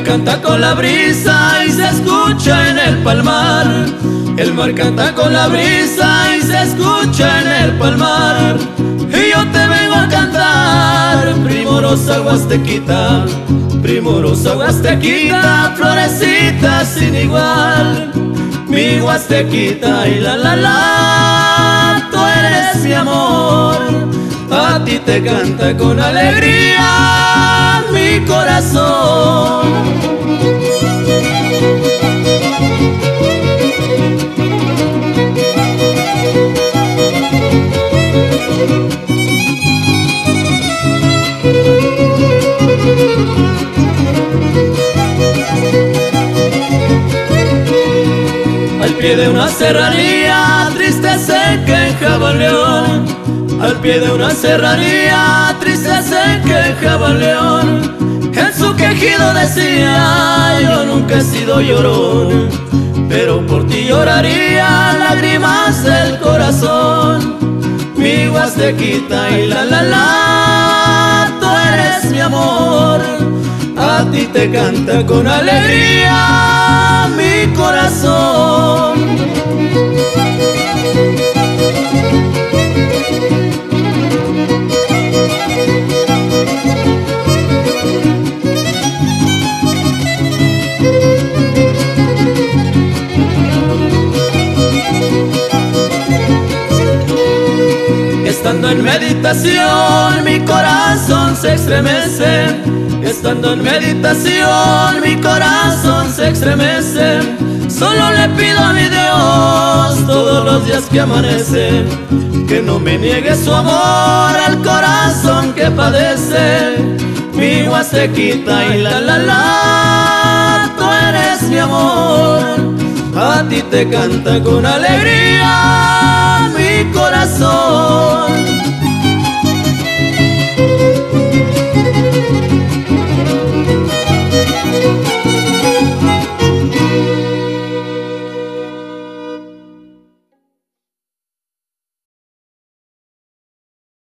canta con la brisa y se escucha en el palmar. El mar canta con la brisa y se escucha en el palmar. Y yo te vengo a cantar, primorosa huastequita, primorosa huastequita, florecita sin igual. Mi huastequita y la, tú eres mi amor. A ti te canta con alegría mi corazón. Al pie de una serranía triste se quejaba un león. Al pie de una serranía triste se quejaba un león. En su quejido decía: yo nunca he sido llorón, pero por ti lloraría lágrimas del corazón. Mi huastequita y la, tú eres mi amor. A ti te canta con alegría mi corazón. Estando en meditación mi corazón se estremece. Estando en meditación mi corazón se estremece. Solo le pido a mi Dios todos los días que amanece, que no me niegue su amor al corazón que padece. Mi huastequita y la, tú eres mi amor. A ti te canta con alegría